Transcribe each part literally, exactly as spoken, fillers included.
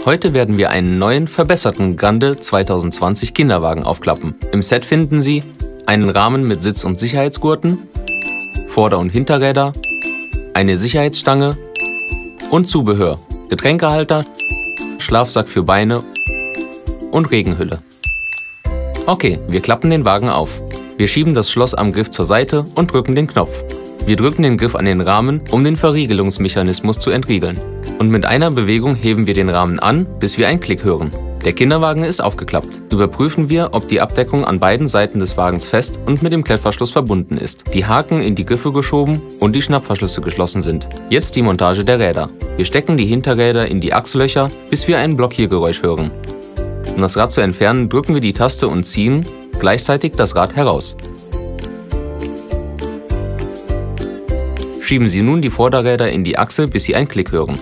Heute werden wir einen neuen, verbesserten Grande zwanzig zwanzig Kinderwagen aufklappen. Im Set finden Sie einen Rahmen mit Sitz- und Sicherheitsgurten, Vorder- und Hinterräder, eine Sicherheitsstange und Zubehör, Getränkehalter, Schlafsack für Beine und Regenhülle. Okay, wir klappen den Wagen auf. Wir schieben das Schloss am Griff zur Seite und drücken den Knopf. Wir drücken den Griff an den Rahmen, um den Verriegelungsmechanismus zu entriegeln. Und mit einer Bewegung heben wir den Rahmen an, bis wir einen Klick hören. Der Kinderwagen ist aufgeklappt. Überprüfen wir, ob die Abdeckung an beiden Seiten des Wagens fest und mit dem Klettverschluss verbunden ist, die Haken in die Griffe geschoben und die Schnappverschlüsse geschlossen sind. Jetzt die Montage der Räder. Wir stecken die Hinterräder in die Achslöcher, bis wir ein Blockiergeräusch hören. Um das Rad zu entfernen, drücken wir die Taste und ziehen gleichzeitig das Rad heraus. Schieben Sie nun die Vorderräder in die Achse, bis Sie einen Klick hören.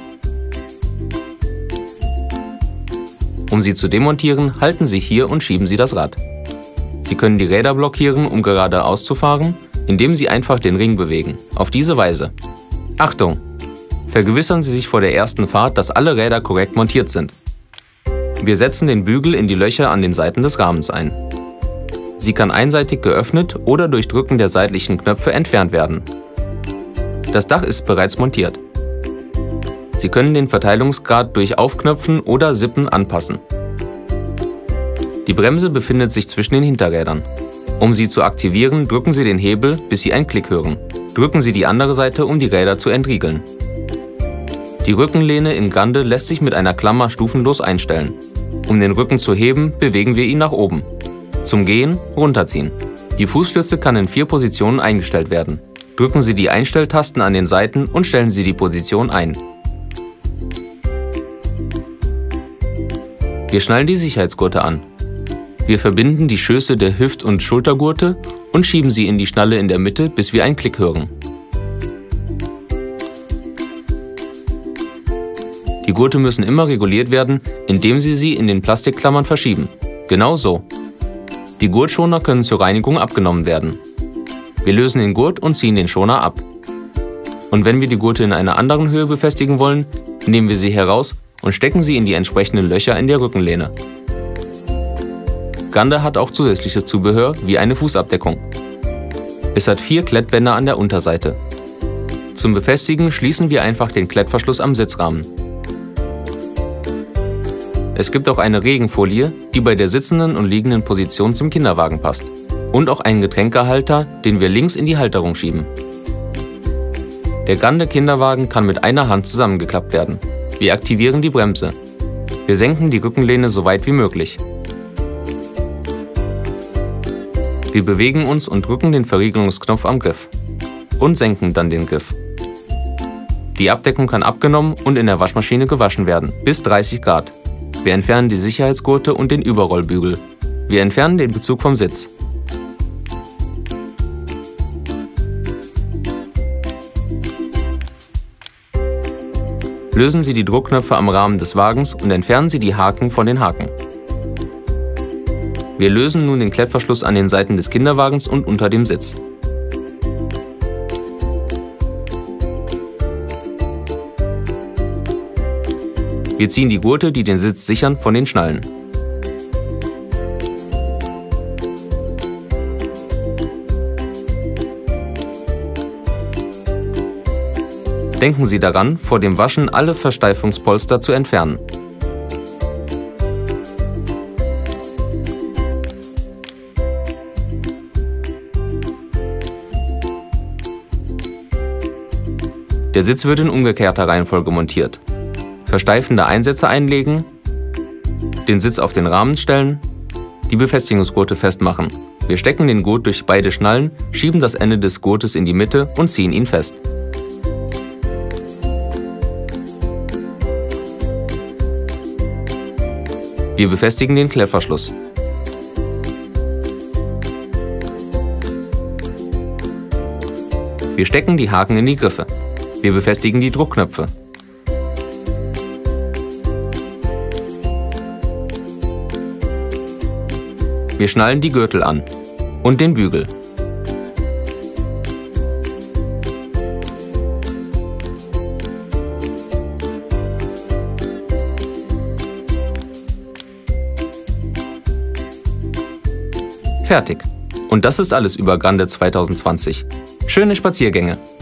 Um sie zu demontieren, halten Sie hier und schieben Sie das Rad. Sie können die Räder blockieren, um geradeaus zu fahren, indem Sie einfach den Ring bewegen. Auf diese Weise. Achtung! Vergewissern Sie sich vor der ersten Fahrt, dass alle Räder korrekt montiert sind. Wir setzen den Bügel in die Löcher an den Seiten des Rahmens ein. Sie kann einseitig geöffnet oder durch Drücken der seitlichen Knöpfe entfernt werden. Das Dach ist bereits montiert. Sie können den Verteilungsgrad durch Aufknöpfen oder Sippen anpassen. Die Bremse befindet sich zwischen den Hinterrädern. Um sie zu aktivieren, drücken Sie den Hebel, bis Sie einen Klick hören. Drücken Sie die andere Seite, um die Räder zu entriegeln. Die Rückenlehne in Grande lässt sich mit einer Klammer stufenlos einstellen. Um den Rücken zu heben, bewegen wir ihn nach oben. Zum Gehen runterziehen. Die Fußstütze kann in vier Positionen eingestellt werden. Drücken Sie die Einstelltasten an den Seiten und stellen Sie die Position ein. Wir schnallen die Sicherheitsgurte an. Wir verbinden die Schöße der Hüft- und Schultergurte und schieben sie in die Schnalle in der Mitte, bis wir einen Klick hören. Die Gurte müssen immer reguliert werden, indem Sie sie in den Plastikklammern verschieben. Genau so. Die Gurtschoner können zur Reinigung abgenommen werden. Wir lösen den Gurt und ziehen den Schoner ab. Und wenn wir die Gurte in einer anderen Höhe befestigen wollen, nehmen wir sie heraus und stecken sie in die entsprechenden Löcher in der Rückenlehne. Grande hat auch zusätzliches Zubehör wie eine Fußabdeckung. Es hat vier Klettbänder an der Unterseite. Zum Befestigen schließen wir einfach den Klettverschluss am Sitzrahmen. Es gibt auch eine Regenfolie, die bei der sitzenden und liegenden Position zum Kinderwagen passt. Und auch einen Getränkehalter, den wir links in die Halterung schieben. Der Grande Kinderwagen kann mit einer Hand zusammengeklappt werden. Wir aktivieren die Bremse. Wir senken die Rückenlehne so weit wie möglich. Wir bewegen uns und drücken den Verriegelungsknopf am Griff. Und senken dann den Griff. Die Abdeckung kann abgenommen und in der Waschmaschine gewaschen werden, bis dreißig Grad. Wir entfernen die Sicherheitsgurte und den Überrollbügel. Wir entfernen den Bezug vom Sitz. Lösen Sie die Druckknöpfe am Rahmen des Wagens und entfernen Sie die Haken von den Haken. Wir lösen nun den Klettverschluss an den Seiten des Kinderwagens und unter dem Sitz. Wir ziehen die Gurte, die den Sitz sichern, von den Schnallen. Denken Sie daran, vor dem Waschen alle Versteifungspolster zu entfernen. Der Sitz wird in umgekehrter Reihenfolge montiert. Versteifende Einsätze einlegen, den Sitz auf den Rahmen stellen, die Befestigungsgurte festmachen. Wir stecken den Gurt durch beide Schnallen, schieben das Ende des Gurtes in die Mitte und ziehen ihn fest. Wir befestigen den Klettverschluss. Wir stecken die Haken in die Griffe. Wir befestigen die Druckknöpfe. Wir schnallen die Gürtel an und den Bügel. Fertig. Und das ist alles über Grande zwanzig zwanzig. Schöne Spaziergänge!